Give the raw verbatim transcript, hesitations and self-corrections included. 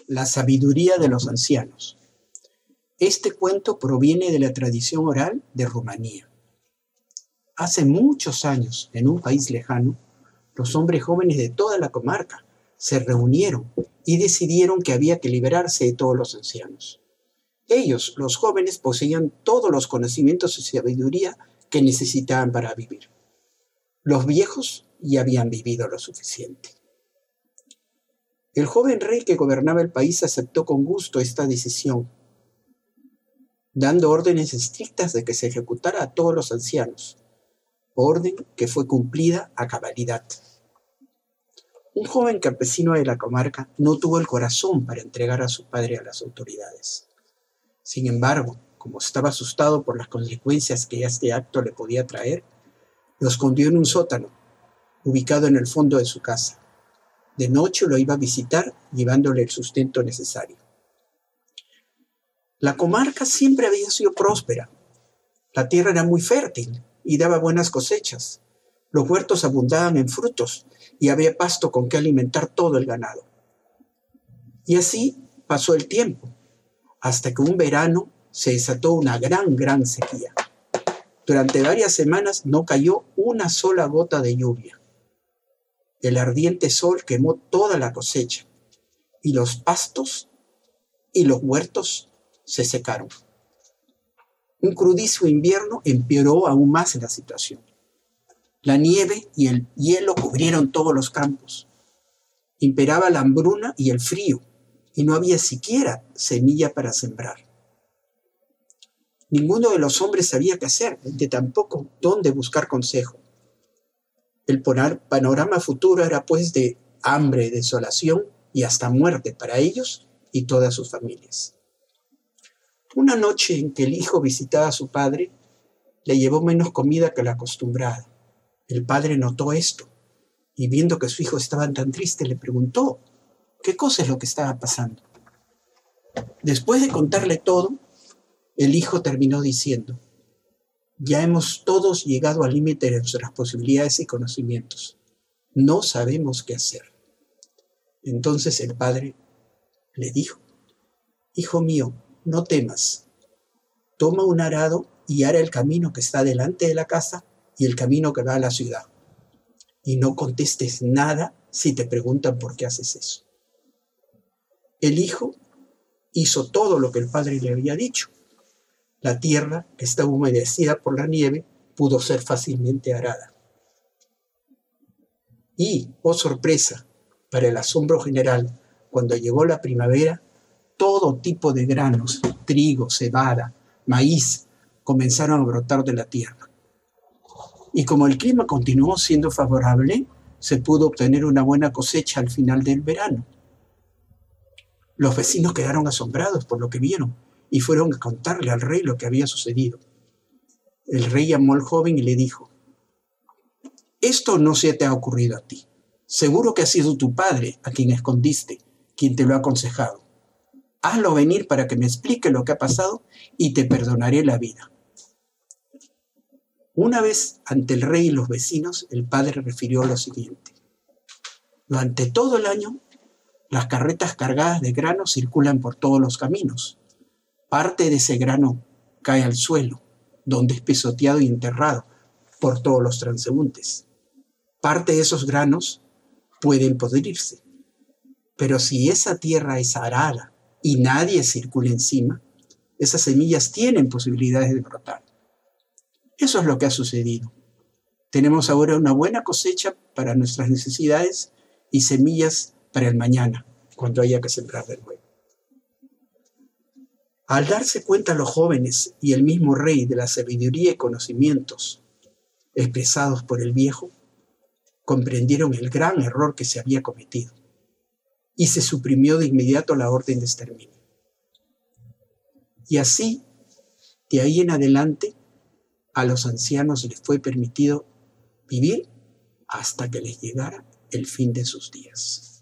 La sabiduría de los ancianos. Este cuento proviene de la tradición oral de Rumanía. Hace muchos años, en un país lejano, los hombres jóvenes de toda la comarca se reunieron y decidieron que había que liberarse de todos los ancianos. Ellos, los jóvenes, poseían todos los conocimientos y sabiduría que necesitaban para vivir. Los viejos ya habían vivido lo suficiente. El joven rey que gobernaba el país aceptó con gusto esta decisión, dando órdenes estrictas de que se ejecutara a todos los ancianos, orden que fue cumplida a cabalidad. Un joven campesino de la comarca no tuvo el corazón para entregar a su padre a las autoridades. Sin embargo, como estaba asustado por las consecuencias que este acto le podía traer, lo escondió en un sótano, ubicado en el fondo de su casa. De noche lo iba a visitar, llevándole el sustento necesario. La comarca siempre había sido próspera. La tierra era muy fértil y daba buenas cosechas. Los huertos abundaban en frutos y había pasto con que alimentar todo el ganado. Y así pasó el tiempo, hasta que un verano se desató una gran, gran sequía. Durante varias semanas no cayó una sola gota de lluvia. El ardiente sol quemó toda la cosecha y los pastos y los huertos se secaron. Un crudísimo invierno empeoró aún más la situación. La nieve y el hielo cubrieron todos los campos. Imperaba la hambruna y el frío, y no había siquiera semilla para sembrar. Ninguno de los hombres sabía qué hacer, de tampoco dónde buscar consejo. El panorama futuro era pues de hambre, desolación y hasta muerte para ellos y todas sus familias. Una noche en que el hijo visitaba a su padre, le llevó menos comida que la acostumbrada. El padre notó esto y viendo que su hijo estaba tan triste, le preguntó qué cosa es lo que estaba pasando. Después de contarle todo, el hijo terminó diciendo: ya hemos todos llegado al límite de nuestras posibilidades y conocimientos. No sabemos qué hacer. Entonces el padre le dijo: hijo mío, no temas. Toma un arado y ara el camino que está delante de la casa y el camino que va a la ciudad. Y no contestes nada si te preguntan por qué haces eso. El hijo hizo todo lo que el padre le había dicho. La tierra, que estaba humedecida por la nieve, pudo ser fácilmente arada. Y, oh sorpresa, para el asombro general, cuando llegó la primavera, todo tipo de granos, trigo, cebada, maíz, comenzaron a brotar de la tierra. Y como el clima continuó siendo favorable, se pudo obtener una buena cosecha al final del verano. Los vecinos quedaron asombrados por lo que vieron y fueron a contarle al rey lo que había sucedido. El rey llamó al joven y le dijo: esto no se te ha ocurrido a ti. Seguro que ha sido tu padre a quien escondiste, quien te lo ha aconsejado. Hazlo venir para que me explique lo que ha pasado y te perdonaré la vida. Una vez ante el rey y los vecinos, el padre refirió lo siguiente: durante todo el año, las carretas cargadas de grano circulan por todos los caminos. Parte de ese grano cae al suelo, donde es pisoteado y enterrado por todos los transeúntes. Parte de esos granos pueden podrirse, pero si esa tierra es arada y nadie circula encima, esas semillas tienen posibilidades de brotar. Eso es lo que ha sucedido. Tenemos ahora una buena cosecha para nuestras necesidades y semillas para el mañana, cuando haya que sembrar de nuevo. Al darse cuenta los jóvenes y el mismo rey de la sabiduría y conocimientos expresados por el viejo, comprendieron el gran error que se había cometido y se suprimió de inmediato la orden de exterminio. Y así, de ahí en adelante, a los ancianos les fue permitido vivir hasta que les llegara el fin de sus días.